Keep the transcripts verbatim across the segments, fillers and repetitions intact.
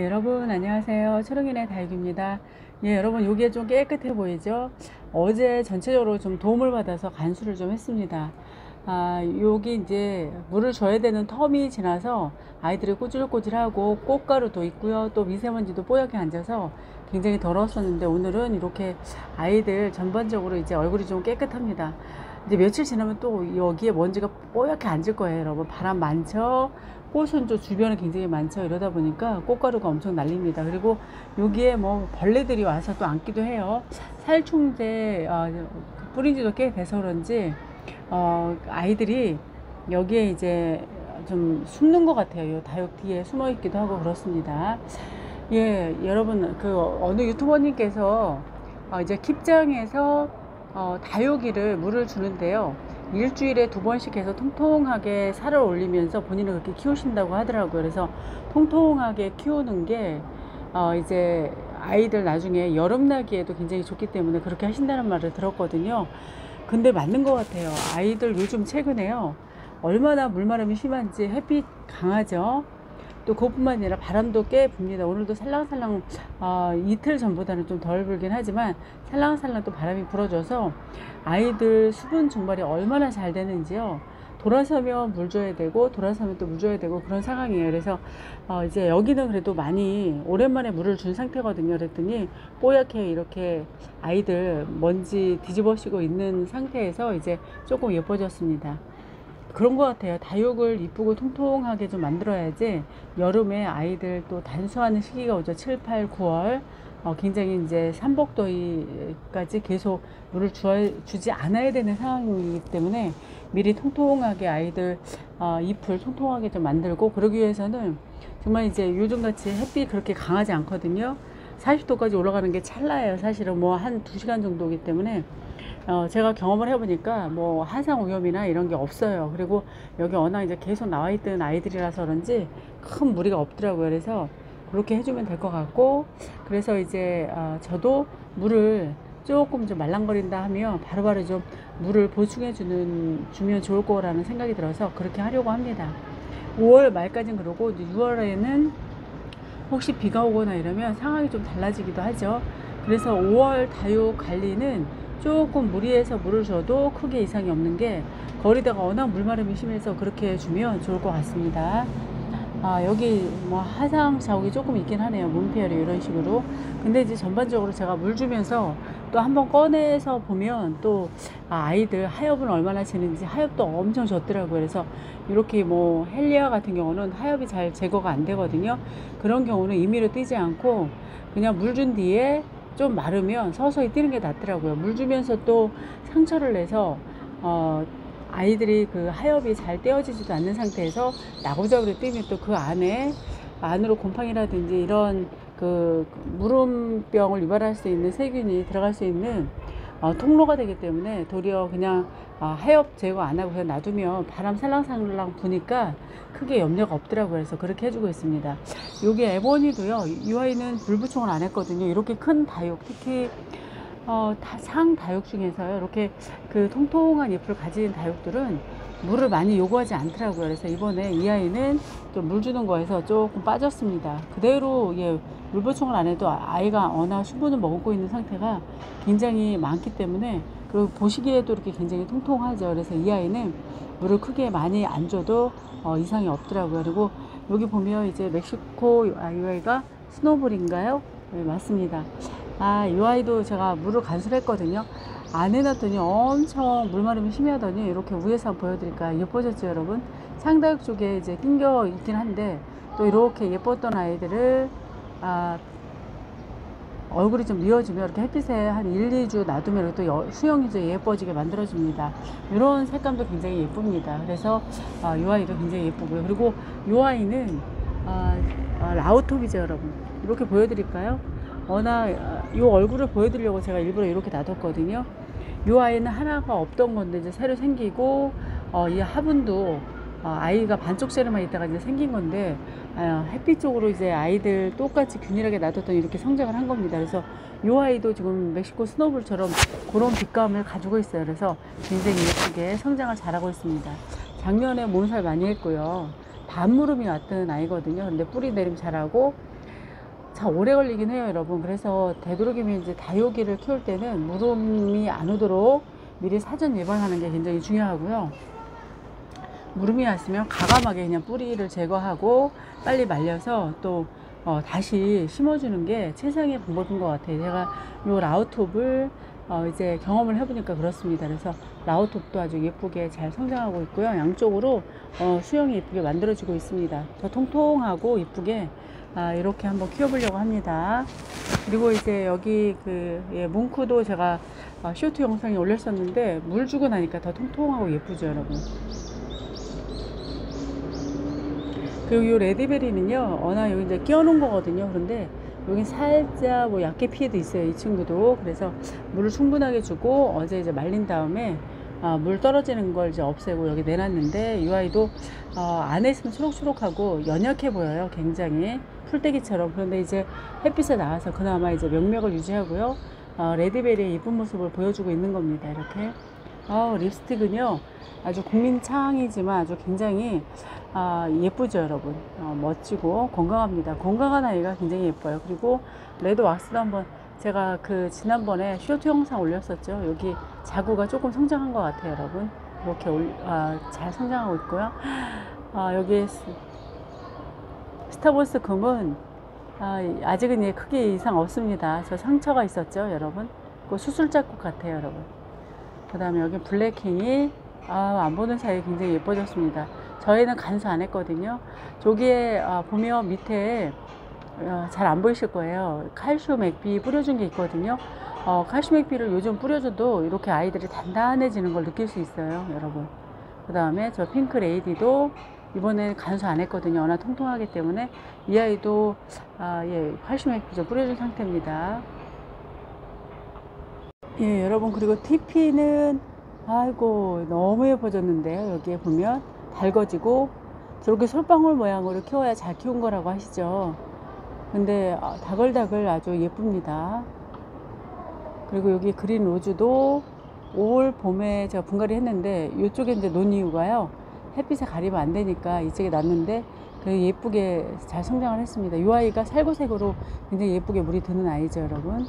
여러분 안녕하세요. 초롱이네 다육입니다. 예, 여러분 여기에 좀 깨끗해 보이죠? 어제 전체적으로 좀 도움을 받아서 간수를 좀 했습니다. 아, 여기 이제 물을 줘야 되는 텀이 지나서 아이들이 꼬질꼬질하고 꽃가루도 있고요. 또 미세먼지도 뽀얗게 앉아서 굉장히 더러웠었는데 오늘은 이렇게 아이들 전반적으로 이제 얼굴이 좀 깨끗합니다. 이제 며칠 지나면 또 여기에 먼지가 뽀얗게 앉을 거예요. 여러분 바람 많죠? 꽃은 또 주변에 굉장히 많죠. 이러다 보니까 꽃가루가 엄청 날립니다. 그리고 여기에 뭐 벌레들이 와서 또 앉기도 해요. 살충제 어, 뿌린 지도 꽤 돼서 그런지 어, 아이들이 여기에 이제 좀 숨는 것 같아요. 요 다육 뒤에 숨어 있기도 하고 그렇습니다. 예, 여러분 그 어느 유튜버님께서 어, 이제 킵장에서 어, 다육이를 물을 주는데요. 일주일에 두 번씩 해서 통통하게 살을 올리면서 본인은 그렇게 키우신다고 하더라고요. 그래서 통통하게 키우는 게 어 이제 아이들 나중에 여름나기에도 굉장히 좋기 때문에 그렇게 하신다는 말을 들었거든요. 근데 맞는 것 같아요. 아이들 요즘 최근에요. 얼마나 물마름이 심한지 햇빛 강하죠. 또 그것뿐만 아니라 바람도 꽤 붑니다. 오늘도 살랑살랑 어, 이틀 전보다는 좀 덜 불긴 하지만 살랑살랑 또 바람이 불어줘서 아이들 수분 증발이 얼마나 잘 되는지요. 돌아서면 물 줘야 되고 돌아서면 또 물 줘야 되고 그런 상황이에요. 그래서 어, 이제 여기는 그래도 많이 오랜만에 물을 준 상태거든요. 그랬더니 뽀얗게 이렇게 아이들 먼지 뒤집어 씌고 있는 상태에서 이제 조금 예뻐졌습니다. 그런 것 같아요. 다육을 이쁘고 통통하게 좀 만들어야지 여름에 아이들 또 단수하는 시기가 오죠. 칠, 팔, 구월 어, 굉장히 이제 삼복더위까지 계속 물을 주, 주지 않아야 되는 상황이기 때문에 미리 통통하게 아이들 어, 잎을 통통하게 좀 만들고 그러기 위해서는 정말 이제 요즘같이 햇빛이 그렇게 강하지 않거든요. 사십 도까지 올라가는 게 찰나예요. 사실은 뭐 한 두 시간 정도이기 때문에 어, 제가 경험을 해보니까 뭐 한상 오염이나 이런 게 없어요. 그리고 여기 워낙 이제 계속 나와 있던 아이들이라서 그런지 큰 무리가 없더라고요. 그래서 그렇게 해주면 될 것 같고, 그래서 이제 어, 저도 물을 조금 좀 말랑거린다 하면 바로바로 좀 물을 보충해 주는 주면 좋을 거라는 생각이 들어서 그렇게 하려고 합니다. 오월 말까지는 그러고 이제 유월에는 혹시 비가 오거나 이러면 상황이 좀 달라지기도 하죠. 그래서 오월 다육 관리는 조금 무리해서 물을 줘도 크게 이상이 없는 게 거리다가 워낙 물마름이 심해서 그렇게 주면 좋을 것 같습니다. 아, 여기 뭐 화상 자국이 조금 있긴 하네요. 문패열이 이런 식으로. 근데 이제 전반적으로 제가 물 주면서 또 한번 꺼내서 보면 또 아, 아이들 하엽은 얼마나 지는지 하엽도 엄청 졌더라고요. 그래서 이렇게 뭐 헬리아 같은 경우는 하엽이 잘 제거가 안 되거든요. 그런 경우는 임의로 뛰지 않고 그냥 물 준 뒤에 좀 마르면 서서히 뛰는 게 낫더라고요. 물 주면서 또 상처를 내서 어, 아이들이 그 하엽이 잘 떼어지지도 않는 상태에서 나고자고로 뛰면 또 그 안에 안으로 곰팡이라든지 이런 그 물음병을 유발할 수 있는 세균이 들어갈 수 있는 어, 통로가 되기 때문에 도리어 그냥 어, 하엽 제거 안 하고 그냥 놔두면 바람 살랑살랑 부니까 크게 염려가 없더라고요. 그래서 그렇게 해주고 있습니다. 여기 에보니도요. 이 아이는 불부총을 안 했거든요. 이렇게 큰 다육, 특히 어, 다, 상 다육 중에서요. 이렇게 그 통통한 잎을 가진 다육들은 물을 많이 요구하지 않더라고요. 그래서 이번에 이 아이는 좀 물 주는 거에서 조금 빠졌습니다. 그대로 예, 물 보충을 안 해도 아이가 워낙 수분을 머금고 있는 상태가 굉장히 많기 때문에 그리고 보시기에도 이렇게 굉장히 통통하죠. 그래서 이 아이는 물을 크게 많이 안 줘도 어, 이상이 없더라고요. 그리고 여기 보면 이제 멕시코 아, 이 아이가 스노볼인가요? 네, 맞습니다. 아, 이 아이도 제가 물을 간수를 했거든요. 안 해놨더니 엄청 물마름이 심하더니 이렇게 위에서 한번 보여드릴까요? 예뻐졌죠, 여러분? 상다육 쪽에 이제 낑겨 있긴 한데 또 이렇게 예뻤던 아이들을 아, 얼굴이 좀 미어지면 이렇게 햇빛에 한 일, 이 주 놔두면 또 수영이 좀 예뻐지게 만들어줍니다. 이런 색감도 굉장히 예쁩니다. 그래서 아, 이 아이도 굉장히 예쁘고요. 그리고 이 아이는 아, 아, 라우톱이죠, 여러분. 이렇게 보여드릴까요? 워낙 이 얼굴을 보여드리려고 제가 일부러 이렇게 놔뒀거든요. 이 아이는 하나가 없던 건데 이제 새로 생기고 어, 이 화분도 어, 아이가 반쪽짜리만 있다가 이제 생긴 건데 어, 햇빛 쪽으로 이제 아이들 똑같이 균일하게 놔뒀더니 이렇게 성장을 한 겁니다. 그래서 이 아이도 지금 멕시코 스노볼처럼 그런 빛감을 가지고 있어요. 그래서 굉장히 예쁘게 성장을 잘하고 있습니다. 작년에 몸살 많이 했고요. 반무름이 왔던 아이거든요. 근데 뿌리 내림 잘하고 참 오래 걸리긴 해요, 여러분. 그래서 되도록이면 이제 다육이를 키울 때는 물음이 안 오도록 미리 사전 예방하는 게 굉장히 중요하고요. 물음이 왔으면 과감하게 그냥 뿌리를 제거하고 빨리 말려서 또 어, 다시 심어주는 게 최상의 방법인 것 같아요. 제가 요 라우톱을 어, 이제 경험을 해보니까 그렇습니다. 그래서 라우톱도 아주 예쁘게 잘 성장하고 있고요. 양쪽으로 어, 수영이 예쁘게 만들어지고 있습니다. 더 통통하고 예쁘게 아, 이렇게 한번 키워보려고 합니다. 그리고 이제 여기 그 예, 뭉크도 제가 어, 쇼트 영상에 올렸었는데 물 주고 나니까 더 통통하고 예쁘죠, 여러분. 그리고 이 레드베리는요, 워낙 여기 이제 끼워놓은 거거든요. 그런데 여기 살짝 뭐 약계 피해도 있어요, 이 친구도. 그래서 물을 충분하게 주고 어제 이제 말린 다음에 아, 물 떨어지는 걸 이제 없애고 여기 내놨는데 이 아이도 어, 안에 있으면 초록초록하고 연약해 보여요, 굉장히 풀떼기처럼. 그런데 이제 햇빛에 나와서 그나마 이제 명맥을 유지하고요. 어, 레드베리의 예쁜 모습을 보여주고 있는 겁니다, 이렇게. 어, 립스틱은요 아주 국민창이지만 아주 굉장히 아, 예쁘죠, 여러분. 어, 멋지고 건강합니다. 건강한 아이가 굉장히 예뻐요. 그리고 레드 왁스도 한번 제가 그 지난번에 쇼트 영상 올렸었죠. 여기 자구가 조금 성장한 것 같아요, 여러분. 이렇게 올, 아, 잘 성장하고 있고요. 아, 여기 스타버스 금은 아, 아직은 예, 크게 이상 없습니다. 저 상처가 있었죠, 여러분. 그 수술 자국 같아요, 여러분. 그 다음에 여기 블랙킹이 아, 안 보는 사이에 굉장히 예뻐졌습니다. 저희는 간수 안 했거든요. 저기에 아, 보면 밑에 어, 잘 안 보이실 거예요. 칼슘 액비 뿌려준 게 있거든요. 어, 칼슘 액비를 요즘 뿌려줘도 이렇게 아이들이 단단해지는 걸 느낄 수 있어요, 여러분. 그 다음에 저 핑크 레이디도 이번에 간수 안 했거든요. 워낙 통통하기 때문에 이 아이도 아, 예, 칼슘 액비 좀 뿌려준 상태입니다. 예, 여러분. 그리고 티피는 아이고 너무 예뻐졌는데요. 여기에 보면 달궈지고 저렇게 솔방울 모양으로 키워야 잘 키운 거라고 하시죠. 근데 다글다글 아주 예쁩니다. 그리고 여기 그린 로즈도 올 봄에 제가 분갈이 했는데 이쪽에 이제 논 이유가요, 햇빛에 가리면 안 되니까 이쪽에 놨는데 그 예쁘게 잘 성장을 했습니다. 이 아이가 살구색으로 굉장히 예쁘게 물이 드는 아이죠, 여러분.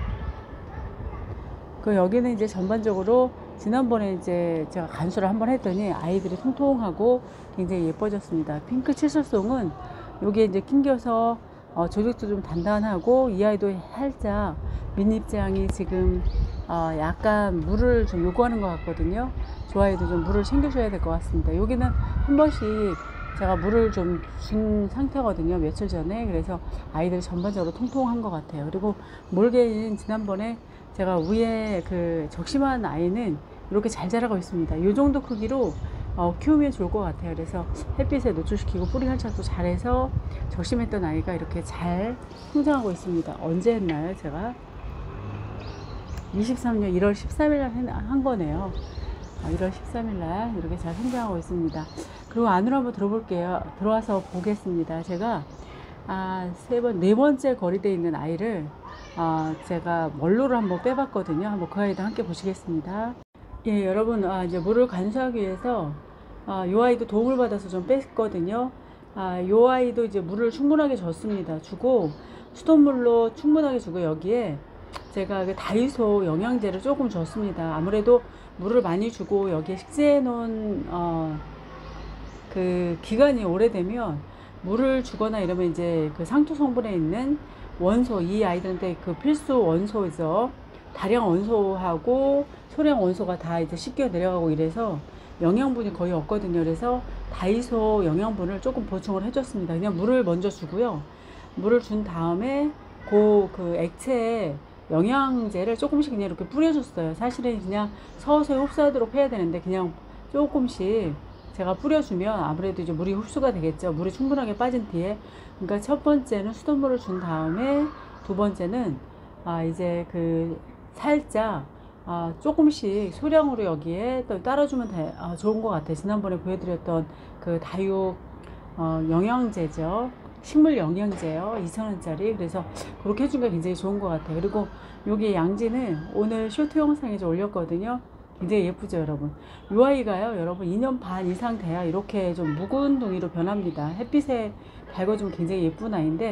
그 여기는 이제 전반적으로 지난번에 이제 제가 간수를 한번 했더니 아이들이 통통하고 굉장히 예뻐졌습니다. 핑크 칠수송은 여기에 이제 낑겨서 어, 조직도 좀 단단하고 이 아이도 살짝 밑입장이 지금 어, 약간 물을 좀 요구하는 것 같거든요. 저 아이도 좀 물을 챙겨줘야 될 것 같습니다. 여기는 한 번씩 제가 물을 좀 준 상태거든요, 며칠 전에. 그래서 아이들이 전반적으로 통통한 것 같아요. 그리고 몰개는 지난번에 제가 위에 그 적심한 아이는 이렇게 잘 자라고 있습니다. 이 정도 크기로 어, 키우면 좋을 것 같아요. 그래서 햇빛에 노출시키고 뿌리 할착도 잘해서 적심했던 아이가 이렇게 잘 성장하고 있습니다. 언제 했나요, 제가? 이십삼 년 일월 십삼일 날 한 거네요. 일월 십삼일 날 이렇게 잘 성장하고 있습니다. 그리고 안으로 한번 들어볼게요. 들어와서 보겠습니다. 제가 아, 세 번, 네 번째 거리대에 있는 아이를 아, 제가 멀로를 한번 빼봤거든요. 한번 그 아이도 함께 보시겠습니다. 예, 여러분, 아, 이제 물을 간수하기 위해서 아, 요 아이도 도움을 받아서 좀 뺐거든요. 아, 요 아이도 이제 물을 충분하게 줬습니다. 주고 수돗물로 충분하게 주고 여기에 제가 그 다이소 영양제를 조금 줬습니다. 아무래도 물을 많이 주고 여기에 식재해 놓은 어, 그 기간이 오래되면 물을 주거나 이러면 이제 그 상투 성분에 있는 원소, 이 아이들한테 그 필수 원소죠. 다량 원소하고 소량 원소가 다 이제 씻겨 내려가고 이래서 영양분이 거의 없거든요. 그래서 다이소 영양분을 조금 보충을 해줬습니다. 그냥 물을 먼저 주고요. 물을 준 다음에 그, 그 액체에 영양제를 조금씩 그냥 이렇게 뿌려줬어요. 사실은 그냥 서서히 흡수하도록 해야 되는데 그냥 조금씩 제가 뿌려주면 아무래도 이제 물이 흡수가 되겠죠. 물이 충분하게 빠진 뒤에. 그러니까 첫 번째는 수돗물을 준 다음에 두 번째는 아 이제 그 살짝 아 조금씩 소량으로 여기에 또 따라주면 돼, 아, 좋은 것 같아요. 지난번에 보여드렸던 그 다육 어, 영양제죠. 식물 영양제요. 이천 원짜리. 그래서 그렇게 해준 게 굉장히 좋은 것 같아요. 그리고 여기 양지는 오늘 쇼트 영상에 좀 올렸거든요. 굉장히 예쁘죠, 여러분. 이 아이가요, 여러분 이 년 반 이상 돼야 이렇게 좀 묵은 둥이로 변합니다. 햇빛에 밝아주면 굉장히 예쁜 아이인데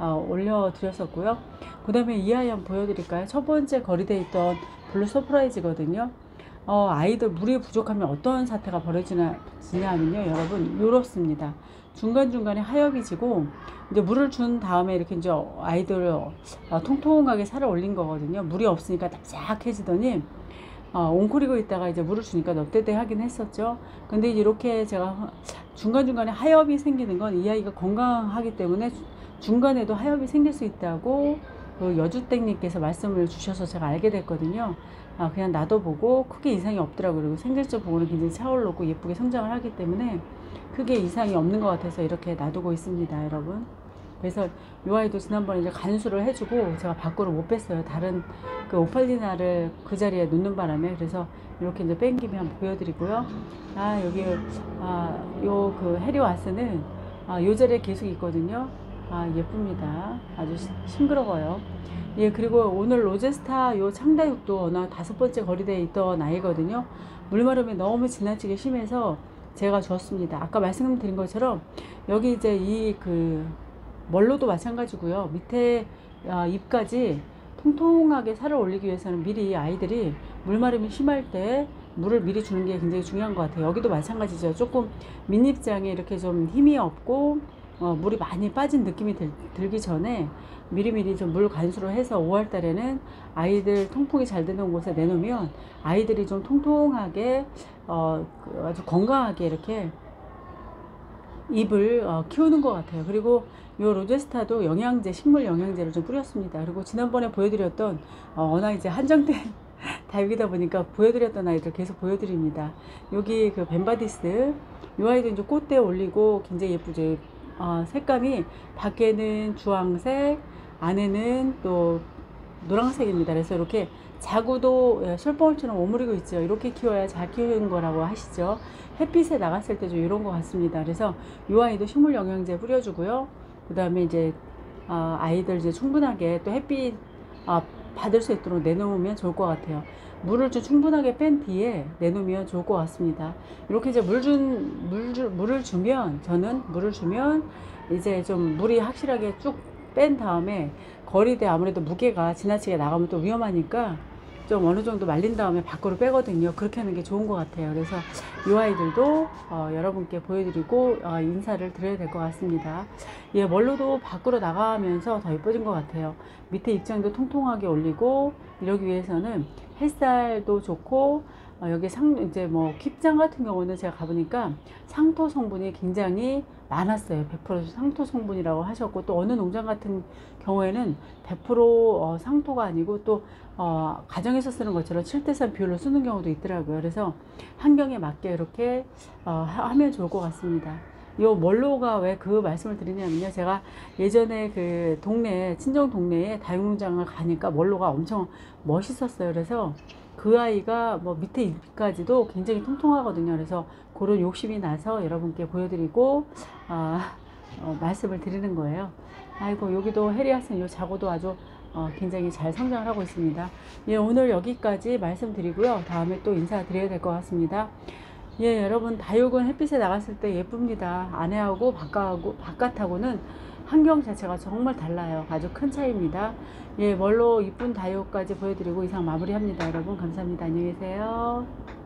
어, 올려드렸었고요. 그 다음에 이 아이 한번 보여드릴까요? 첫 번째 거리대에 있던 블루 서프라이즈거든요. 어, 아이들 물이 부족하면 어떤 사태가 벌어지냐 하면요, 여러분, 요렇습니다. 중간중간에 하엽이 지고, 이제 물을 준 다음에 이렇게 이제 아이들 어, 통통하게 살을 올린 거거든요. 물이 없으니까 납작해지더니, 어, 옹크리고 있다가 이제 물을 주니까 넙대대 하긴 했었죠. 근데 이렇게 제가 중간중간에 하엽이 생기는 건 이 아이가 건강하기 때문에 중간에도 하엽이 생길 수 있다고 그 여주땡님께서 말씀을 주셔서 제가 알게 됐거든요. 아, 그냥 놔둬보고 크게 이상이 없더라고요. 그리고 생질적 부분은 굉장히 차오르고 예쁘게 성장을 하기 때문에 크게 이상이 없는 것 같아서 이렇게 놔두고 있습니다, 여러분. 그래서 이 아이도 지난번에 이제 간수를 해주고 제가 밖으로 못 뺐어요. 다른 그 오팔리나를 그 자리에 놓는 바람에. 그래서 이렇게 이제 뺀 김에 한번 보여드리고요. 아, 여기 아요 그 해리와스는 아, 요 자리에 계속 있거든요. 아, 예쁩니다. 아주 싱그러워요. 예, 그리고 오늘 로제스타 요 창다육도 어느 다섯 번째 거리대에 있던 아이거든요. 물마름이 너무 지나치게 심해서 제가 줬습니다. 아까 말씀드린 것처럼 여기 이제 이 그 멀로도 마찬가지고요. 밑에 어, 잎까지 통통하게 살을 올리기 위해서는 미리 아이들이 물마름이 심할 때 물을 미리 주는 게 굉장히 중요한 것 같아요. 여기도 마찬가지죠. 조금 밑잎장에 이렇게 좀 힘이 없고 어, 물이 많이 빠진 느낌이 들, 들기 전에 미리미리 좀 물 간수를 해서 오월 달에는 아이들 통풍이 잘 되는 곳에 내놓으면 아이들이 좀 통통하게 어, 그 아주 건강하게 이렇게 잎을 어, 키우는 것 같아요. 그리고 이 로제스타도 영양제, 식물 영양제를 좀 뿌렸습니다. 그리고 지난번에 보여드렸던 어, 워낙 이제 한정된 다육이다 보니까 보여드렸던 아이들 계속 보여드립니다. 여기 그 벤바디스, 이 아이도 이제 꽃대 올리고 굉장히 예쁘죠. 어, 색감이 밖에는 주황색, 안에는 또 노란색입니다. 그래서 이렇게 자구도 솔방울처럼 오므리고 있죠. 이렇게 키워야 잘 키우는 거라고 하시죠. 햇빛에 나갔을 때 좀 이런 것 같습니다. 그래서 이 아이도 식물 영양제 뿌려주고요. 그 다음에 이제 어, 아이들 이제 충분하게 또 햇빛 어, 받을 수 있도록 내놓으면 좋을 것 같아요. 물을 좀 충분하게 뺀 뒤에 내놓으면 좋을 것 같습니다. 이렇게 이제 물 준, 물, 주, 물을 주면, 저는 물을 주면 이제 좀 물이 확실하게 쭉 뺀 다음에 거리대 아무래도 무게가 지나치게 나가면 또 위험하니까 좀 어느 정도 말린 다음에 밖으로 빼거든요. 그렇게 하는 게 좋은 것 같아요. 그래서 이 아이들도 어, 여러분께 보여드리고 어, 인사를 드려야 될 것 같습니다. 예, 멀로도 밖으로 나가면서 더 예뻐진 것 같아요. 밑에 입장도 통통하게 올리고 이러기 위해서는 햇살도 좋고 어, 여기 상 이제 뭐 킵장 같은 경우는 제가 가보니까 상토 성분이 굉장히 많았어요. 백 퍼센트 상토 성분이라고 하셨고, 또 어느 농장 같은 경우에는 백 퍼센트 어, 상토가 아니고 또 어, 가정에서 쓰는 것처럼 칠 대 삼 비율로 쓰는 경우도 있더라고요. 그래서 환경에 맞게 이렇게 어, 하면 좋을 것 같습니다. 요 멀로가 왜 그 말씀을 드리냐면요, 제가 예전에 그 동네 친정 동네에 다육농장을 가니까 멀로가 엄청 멋있었어요. 그래서 그 아이가 뭐 밑에 잎까지도 굉장히 통통하거든요. 그래서 그런 욕심이 나서 여러분께 보여드리고 아, 어, 말씀을 드리는 거예요. 아이고, 여기도 해리아슨 요 자고도 아주 어, 굉장히 잘 성장을 하고 있습니다. 예, 오늘 여기까지 말씀드리고요. 다음에 또 인사드려야 될 것 같습니다. 예, 여러분, 다육은 햇빛에 나갔을 때 예쁩니다. 안에하고 바깥하고, 바깥하고는 환경 자체가 정말 달라요. 아주 큰 차이입니다. 예, 멀로 이쁜 다육까지 보여드리고 이상 마무리합니다. 여러분, 감사합니다. 안녕히 계세요.